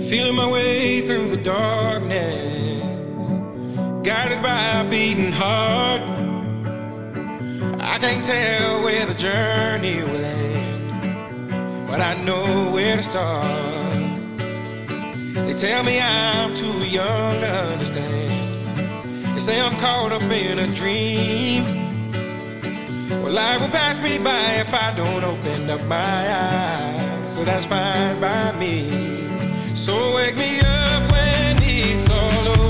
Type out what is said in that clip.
Feeling my way through the darkness, guided by a beating heart. I can't tell where the journey will end, but I know where to start. They tell me I'm too young to understand. They say I'm caught up in a dream. Well, life will pass me by if I don't open up my eyes. So that's fine by me. So wake me up when it's all over.